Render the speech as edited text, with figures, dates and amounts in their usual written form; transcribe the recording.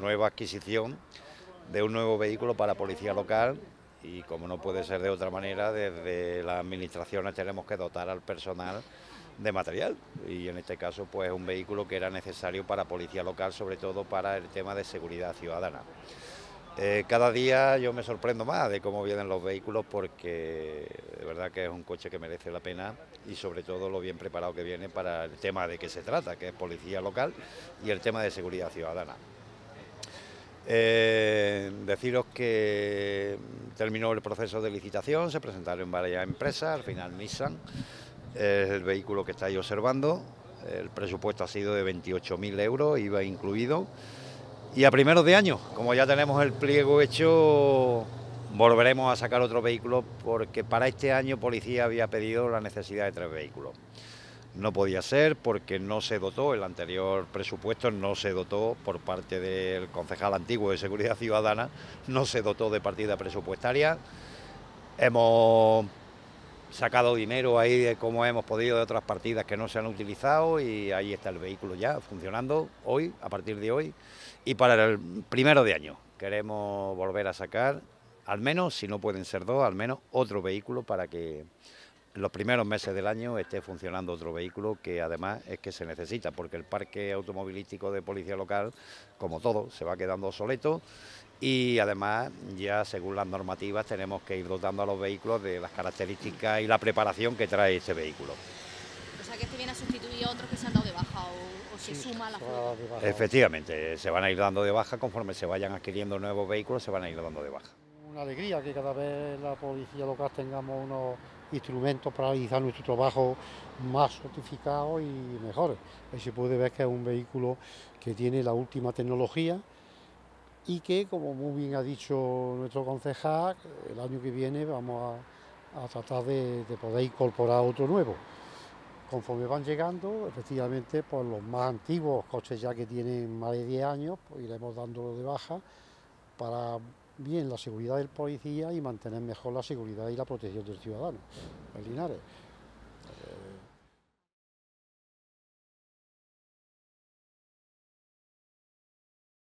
nueva adquisición de un nuevo vehículo para policía local y, como no puede ser de otra manera, desde las administraciones tenemos que dotar al personal de material, y en este caso pues un vehículo que era necesario para policía local, sobre todo para el tema de seguridad ciudadana. Cada día yo me sorprendo más de cómo vienen los vehículos, porque de verdad que es un coche que merece la pena, y sobre todo lo bien preparado que viene para el tema de que se trata, que es policía local, y el tema de seguridad ciudadana. Deciros que terminó el proceso de licitación, se presentaron varias empresas, al final Nissan es el vehículo que estáis observando. El presupuesto ha sido de 28.000 euros, IVA incluido. Y a primeros de año, como ya tenemos el pliego hecho, volveremos a sacar otro vehículo, porque para este año Policía había pedido la necesidad de 3 vehículos. No podía ser porque no se dotó, el anterior presupuesto no se dotó por parte del concejal antiguo de Seguridad Ciudadana, no se dotó de partida presupuestaria. Hemos sacado dinero ahí de como hemos podido de otras partidas que no se han utilizado, y ahí está el vehículo ya funcionando hoy, a partir de hoy, y para el primero de año queremos volver a sacar, al menos, si no pueden ser 2, al menos otro vehículo, para que en los primeros meses del año esté funcionando otro vehículo, que además es que se necesita, porque el parque automovilístico de policía local, como todo, se va quedando obsoleto, y además ya según las normativas tenemos que ir dotando a los vehículos de las características y la preparación que trae este vehículo. O sea que este viene a sustituir a otros que se han dado de baja o se suma a la flota. Efectivamente, se van a ir dando de baja conforme se vayan adquiriendo nuevos vehículos, se van a ir dando de baja. Una alegría que cada vez la policía local tengamos unos instrumentos para realizar nuestro trabajo más sofisticados y mejores. Ahí se puede ver que es un vehículo que tiene la última tecnología y que, como muy bien ha dicho nuestro concejal, el año que viene vamos a tratar de poder incorporar otro nuevo. Conforme van llegando, efectivamente, pues los más antiguos, coches ya que tienen más de 10 años, pues iremos dándolo de baja para bien la seguridad del policía y mantener mejor la seguridad y la protección del ciudadano en Linares.